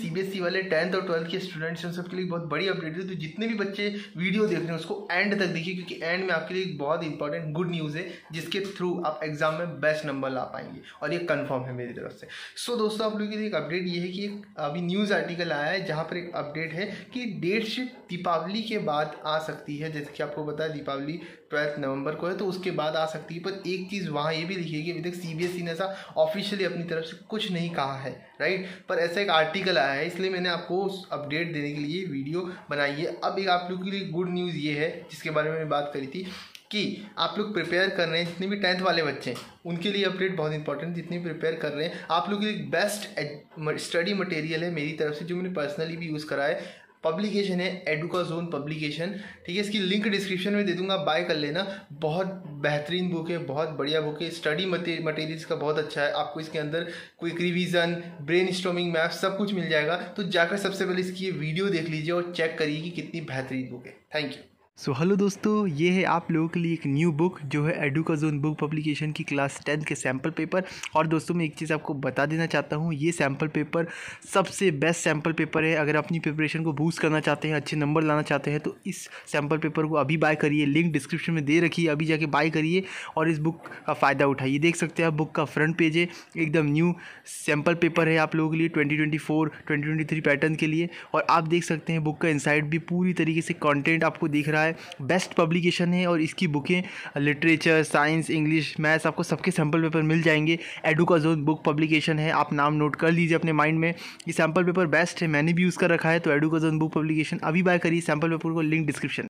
CBSE वाले 10th और 12th के स्टूडेंट्स हैं सबके लिए बहुत बड़ी अपडेट है। तो जितने भी बच्चे वीडियो देख रहे हैं उसको एंड तक देखिए, क्योंकि एंड में आपके लिए एक बहुत इंपॉर्टेंट गुड न्यूज़ है जिसके थ्रू आप एग्जाम में बेस्ट नंबर ला पाएंगे, और ये कंफर्म है मेरी तरफ से। सो दोस्तों, आप लोगों के लिए एक अपडेट ये है कि एक अभी न्यूज़ आर्टिकल आया है जहाँ पर एक अपडेट है कि डेट शीट दीपावली के बाद आ सकती है। जैसे कि आपको पता है दीपावली 12 नवंबर को है, तो उसके बाद आ सकती है। पर एक चीज़ वहाँ ये भी लिखी है कि अभी तक सीबीएसई ने ऐसा ऑफिशियली अपनी तरफ से कुछ नहीं कहा है, राइट। पर ऐसा एक आर्टिकल आया है, इसलिए मैंने आपको उस अपडेट देने के लिए वीडियो बनाई है। अब एक आप लोगों के लिए गुड न्यूज़ ये है जिसके बारे में मैंने बात करी थी कि आप लोग प्रिपेयर कर रहे हैं, जितने भी 10th वाले बच्चे हैं उनके लिए अपडेट बहुत इंपॉर्टेंट। जितने भी प्रिपेयर कर रहे हैं आप लोगों के लिए बेस्ट स्टडी मटेरियल है मेरी तरफ से, जो मैंने पर्सनली भी यूज़ करा है। पब्लिकेशन है एडुकाज़ोन पब्लिकेशन, ठीक है। इसकी लिंक डिस्क्रिप्शन में दे दूंगा, बाय कर लेना। बहुत बेहतरीन बुक है, बहुत बढ़िया बुक है। स्टडी मटेरियल्स का बहुत अच्छा है। आपको इसके अंदर quick revision, brain storming, math सब कुछ मिल जाएगा। तो जाकर सबसे पहले इसकी ये वीडियो देख लीजिए और चेक करिए कि कितनी बेहतरीन बुक है। Thank you. सो हेलो दोस्तों, ये है आप लोगों के लिए एक न्यू बुक जो है एडुकाज़ोन बुक पब्लिकेशन की क्लास 10 के सैम्पल पेपर। और दोस्तों मैं एक चीज़ आपको बता देना चाहता हूँ, ये सैम्पल पेपर सबसे बेस्ट सैम्पल पेपर है। अगर अपनी प्रिपरेशन को बूस्ट करना चाहते हैं, अच्छे नंबर लाना चाहते हैं, तो इस सैम्पल पेपर को अभी बाय करिए। लिंक डिस्क्रिप्शन में दे रखी है, अभी जाके बाय करिए और इस बुक का फ़ायदा उठाइए। देख सकते हैं आप बुक का फ्रंट पेज है, एकदम न्यू सैम्पल पेपर है आप लोगों के लिए 2024-2023 पैटर्न के लिए। और आप देख सकते हैं बुक का इनसाइड भी पूरी तरीके से कंटेंट आपको दिख रहा है। बेस्ट पब्लिकेशन है और इसकी बुकें लिटरेचर, साइंस, इंग्लिश, मैथ्स आपको सबके सैम्पल पेपर मिल जाएंगे। एडुकाज़ोन बुक पब्लिकेशन है, आप नाम नोट कर लीजिए अपने माइंड में। ये सैम्पल पेपर बेस्ट है, मैंने भी यूज़ कर रखा है। तो एडुकाज़ोन बुक पब्लिकेशन अभी बाय करिए सैम्पल पेपर को, लिंक डिस्क्रिप्शन।